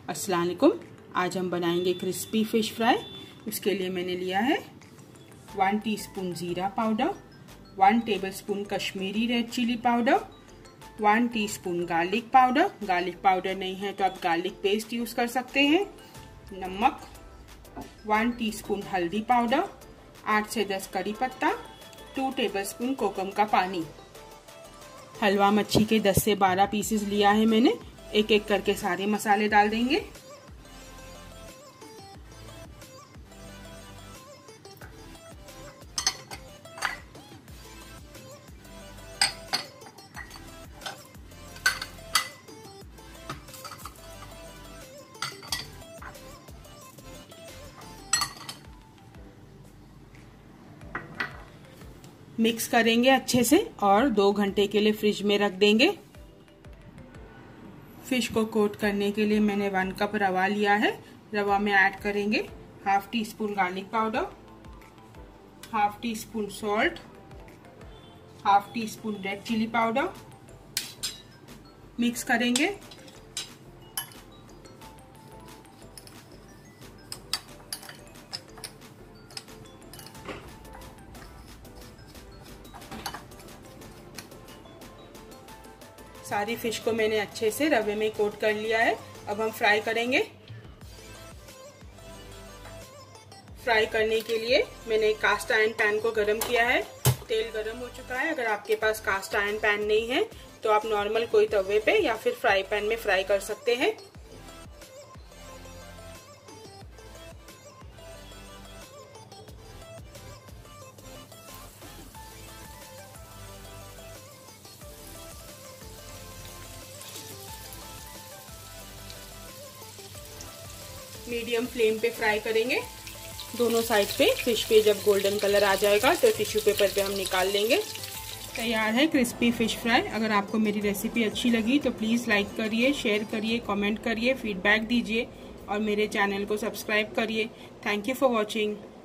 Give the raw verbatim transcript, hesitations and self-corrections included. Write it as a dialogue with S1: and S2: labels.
S1: अस्सलाम वालेकुम। आज हम बनाएंगे क्रिस्पी फिश फ्राई। उसके लिए मैंने लिया है वन टीस्पून जीरा powder, one tablespoon Kashmiri red chilli powder, one teaspoon garlic powder. Garlic powder नहीं है तो आप गार्लिक पेस्ट यूज कर सकते हैं। नमक, वन टीस्पून हल्दी पाउडर, आठ से दस करी पत्ता, टू टेबलस्पून कोकम का पानी। हलवा मच्छी के दस से बारह पीसेस लिया है मैंने। एक एक करके सारे मसाले डाल देंगे। मिक्स करेंगे अच्छे से और दो घंटे के लिए फ्रिज में रख देंगे। फिश को कोट करने के लिए मैंने वन कप रवा लिया है। रवा में ऐड करेंगे half teaspoon garlic powder, half teaspoon salt, half teaspoon red chilli powder. Mix करेंगे। सारी फिश को मैंने अच्छे से रवे में कोट कर लिया है। अब हम फ्राई करेंगे। फ्राई करने के लिए मैंने कास्ट आयरन पैन को गरम किया है। तेल गरम हो चुका है। अगर आपके पास कास्ट आयरन पैन नहीं है तो आप नॉर्मल कोई तवे पे या फिर फ्राई पैन में फ्राई कर सकते हैं। मीडियम फ्लेम पे फ्राई करेंगे। दोनों साइड पे फिश पे जब गोल्डन कलर आ जाएगा तो टिश्यू पेपर पे हम निकाल लेंगे। तैयार है क्रिस्पी फिश फ्राई। अगर आपको मेरी रेसिपी अच्छी लगी तो प्लीज़ लाइक करिए, शेयर करिए, कमेंट करिए, फीडबैक दीजिए और मेरे चैनल को सब्सक्राइब करिए। Thank you for watching.